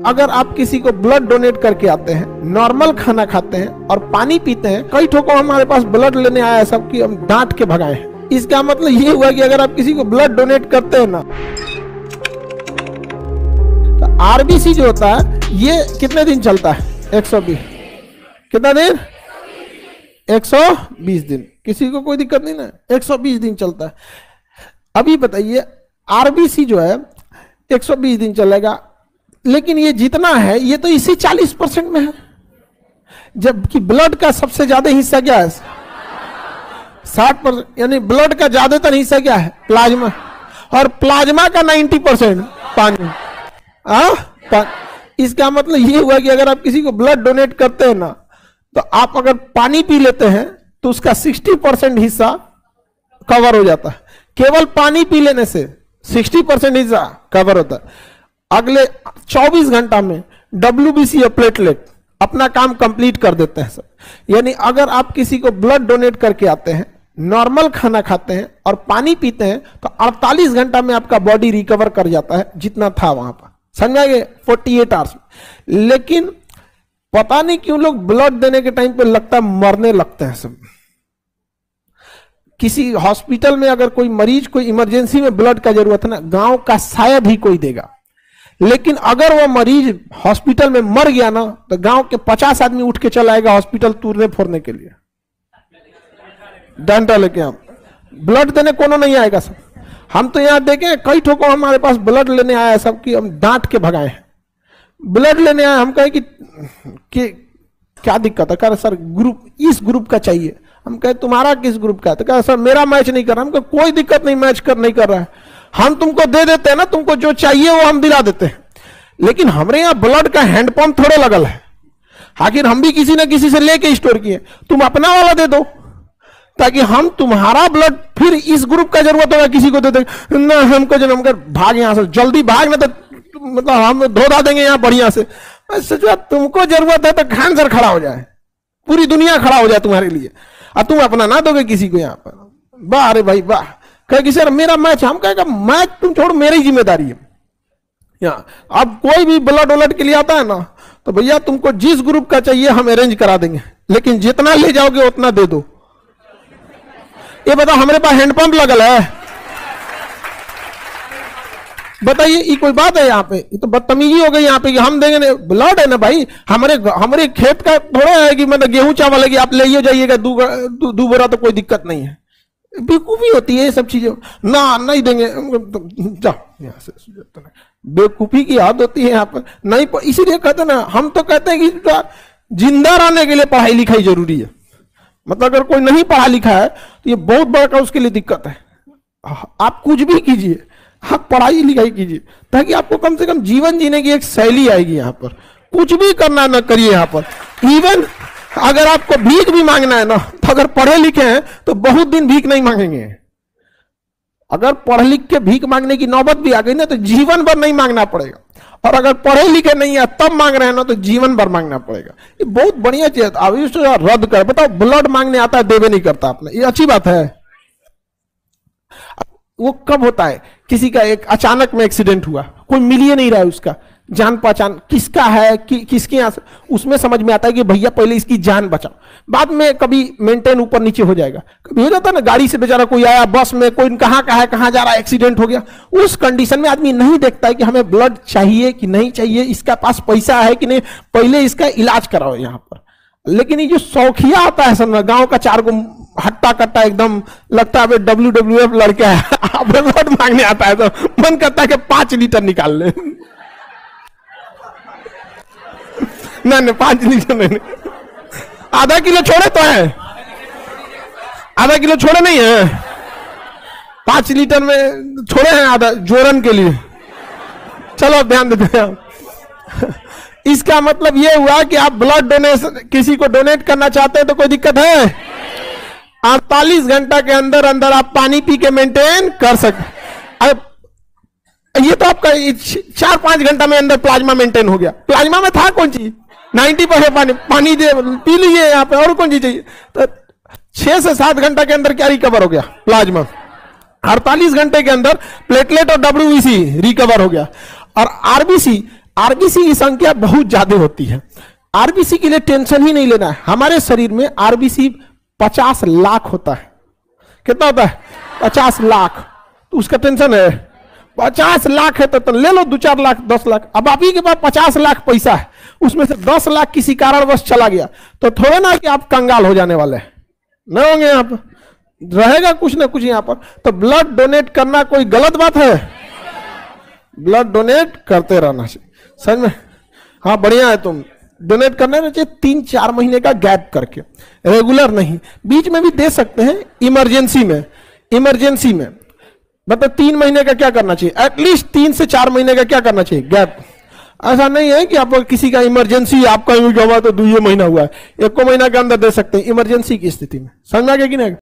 अगर आप किसी को ब्लड डोनेट करके आते हैं, नॉर्मल खाना खाते हैं और पानी पीते हैं, कई ठोको हमारे पास ब्लड लेने आया है सबकी हम डांट के भगाए हैं। इसका मतलब ये हुआ कि अगर आप किसी को ब्लड डोनेट करते हैं ना, तो आरबीसी जो होता है ये कितने दिन चलता है? 120। कितना दिन? 120 दिन। किसी को कोई दिक्कत नहीं ना, 120 दिन चलता है। अभी बताइए आरबीसी जो है 120 दिन चलेगा, लेकिन ये जितना है ये तो इसी 40% में है, जबकि ब्लड का सबसे ज्यादा हिस्सा क्या है? 60%। यानी ब्लड का ज्यादातर हिस्सा क्या है? प्लाज्मा। और प्लाज्मा का 90% पानी। इसका मतलब ये हुआ कि अगर आप किसी को ब्लड डोनेट करते हैं ना, तो आप अगर पानी पी लेते हैं तो उसका 60% हिस्सा कवर हो जाता है। केवल पानी पी लेने से 60% हिस्सा कवर होता है। अगले 24 घंटा में WBC या प्लेटलेट अपना काम कंप्लीट कर देते हैं सर। यानी अगर आप किसी को ब्लड डोनेट करके आते हैं, नॉर्मल खाना खाते हैं और पानी पीते हैं, तो 48 घंटा में आपका बॉडी रिकवर कर जाता है जितना था वहां पर। समझाएंगे? 48 आवर्स में। लेकिन पता नहीं क्यों लोग ब्लड देने के टाइम पे लगता है मरने लगते हैं सब। किसी हॉस्पिटल में अगर कोई मरीज कोई इमरजेंसी में ब्लड का जरूरत है ना, गांव का शायद ही कोई देगा। लेकिन अगर वो मरीज हॉस्पिटल में मर गया ना, तो गांव के 50 आदमी उठ के चला आएगा हॉस्पिटल तूरने फोड़ने के लिए, डंडा लेके। हम ब्लड देने कोनो नहीं आएगा सब। हम तो यहां देखें कई ठोको हमारे पास ब्लड लेने आया है सबकी हम डांट के भगाए हैं। ब्लड लेने आए, हम कहे कि क्या दिक्कत है? कह सर ग्रुप इस ग्रुप का चाहिए। हम कहे तुम्हारा किस ग्रुप का है? तो कह सर मेरा मैच नहीं कर रहा। हम कहे कोई दिक्कत नहीं, मैच नहीं कर रहा है, हम तुमको दे देते हैं ना, तुमको जो चाहिए वो हम दिला देते हैं। लेकिन हमारे यहाँ ब्लड का हैंडपंप थोड़े लगल है। आखिर हम भी किसी ना किसी से लेके स्टोर किए, तुम अपना वाला दे दो ताकि हम तुम्हारा ब्लड फिर इस ग्रुप का जरूरत होगा किसी को दे देंगे ना। हमको जन्म कर भाग यहां से, जल्दी भाग, ना तो मतलब हम धोधा देंगे यहाँ बढ़िया से। सोचा तुमको जरूरत है तो कैंसर खड़ा हो जाए, पूरी दुनिया खड़ा हो जाए तुम्हारे लिए, और तुम अपना ना दोगे किसी को यहाँ पर। वाह अरे भाई वाह। कहे सर मेरा मैच, हम कहेगा मैच तुम छोड़ो, मेरी जिम्मेदारी है यहाँ। अब कोई भी ब्लड वलड के लिए आता है ना, तो भैया तुमको जिस ग्रुप का चाहिए हम अरेंज करा देंगे, लेकिन जितना ले जाओगे उतना दे दो। ये बताओ हमारे पास हैंडपंप लगल है? बताइए ये कोई बात है? यहाँ पे ये तो बदतमीजी हो गई यहाँ पे कि हम देंगे। ब्लड है ना भाई, हमारे खेत का थोड़ा है कि मतलब गेहूं चावल है कि आप ले जाइएगा दो बोरा, तो कोई दिक्कत नहीं है। बेवकूफी होती है ये सब चीजें। ना नहीं देंगे, जाओ यहाँ से। बेवकूफी की याद होती है यहाँ पर नहीं। इसीलिए कहते ना, हम तो कहते हैं कि जिंदा रहने के लिए पढ़ाई लिखाई जरूरी है। मतलब अगर कोई नहीं पढ़ा लिखा है तो ये बहुत बड़ा का उसके लिए दिक्कत है। आप कुछ भी कीजिए, आप पढ़ाई लिखाई कीजिए, ताकि आपको कम से कम जीवन जीने की एक शैली आएगी। यहाँ पर कुछ भी करना ना करिए। यहाँ पर इवन अगर आपको भीख भी मांगना है ना, तो अगर पढ़े लिखे हैं तो बहुत दिन भीख नहीं मांगेंगे। अगर पढ़ लिख के भीख मांगने की नौबत भी आ गई ना, तो जीवन भर नहीं मांगना पड़ेगा। और अगर पढ़े लिखे नहीं है तब मांग रहे हैं ना, तो जीवन भर मांगना पड़ेगा। ये बहुत बढ़िया चीज है। अब इसको रद्द कर। बताओ ब्लड मांगने आता है, देवे नहीं करता आपने, ये अच्छी बात है? वो कब होता है? किसी का एक अचानक में एक्सीडेंट हुआ, कोई मिल ही नहीं रहा है, उसका जान पहचान किसका है किसके यहाँ से, उसमें समझ में आता है कि भैया पहले इसकी जान बचाओ। बाद में कभी मेंटेन ऊपर नीचे हो जाएगा। कभी हो जाता है ना, गाड़ी से बेचारा कोई आया, बस में कोई कहाँ का है, कहाँ जा रहा है, एक्सीडेंट हो गया। उस कंडीशन में आदमी नहीं देखता है कि हमें ब्लड चाहिए कि नहीं चाहिए, इसका पास पैसा है कि नहीं, पहले इसका इलाज कराओ यहाँ पर। लेकिन ये जो शौकिया आता है सब, गांव का 4 गो हट्टा कट्टा एकदम लगता है WWF लड़का है, अब ब्लड मांगने आता है तो मन करता है कि 5 लीटर निकाल ले। नहीं 5 लीटर नहीं, आधा किलो छोड़े तो है, आधा किलो छोड़े नहीं है, 5 लीटर में छोड़े हैं आधा जोरन के लिए। चलो ध्यान देते हैं। इसका मतलब यह हुआ कि आप ब्लड डोनेशन किसी को डोनेट करना चाहते हैं तो कोई दिक्कत है? 48 घंटा के अंदर अंदर आप पानी पी के मेंटेन कर सकते। अब ये तो आपका 4-5 घंटा में अंदर प्लाज्मा मेंटेन हो गया। प्लाज्मा में था कौन चीज? 90% पानी दे पी लीजिए यहाँ पे, और कौन चीज चाहिए? तो 6 से 7 घंटा के अंदर क्या रिकवर हो गया? प्लाज्मा। 48 घंटे के अंदर प्लेटलेट और WBC रिकवर हो गया। और आरबीसी आरबीसी की संख्या बहुत ज्यादा होती है। आरबीसी के लिए टेंशन ही नहीं लेना है। हमारे शरीर में आरबीसी 50 लाख होता है। कितना होता है? 50 लाख। तो उसका टेंशन है? 50 लाख है तो ले लो 2-4 लाख 10 लाख। अब आप ही के पास 50 लाख पैसा है, उसमें से 10 लाख किसी कारणवश चला गया तो थोड़ा ना कि आप कंगाल हो जाने वाले हैं, नहीं होंगे। यहाँ पर रहेगा कुछ ना कुछ यहाँ पर। तो ब्लड डोनेट करना कोई गलत बात है? ब्लड डोनेट करते रहना चाहिए, समझ में? हाँ बढ़िया है। तुम डोनेट करना चाहिए 3-4 महीने का गैप करके, रेगुलर नहीं। बीच में भी दे सकते हैं इमरजेंसी में। इमरजेंसी में मतलब 3 महीने का क्या करना चाहिए, एटलीस्ट 3 से 4 महीने का क्या करना चाहिए, गैप। ऐसा नहीं है कि आप किसी का इमरजेंसी आपका हुआ तो 2 महीना हुआ है, 1 महीना के अंदर दे सकते हैं इमरजेंसी की स्थिति में। समझ में आ गया कि नहीं?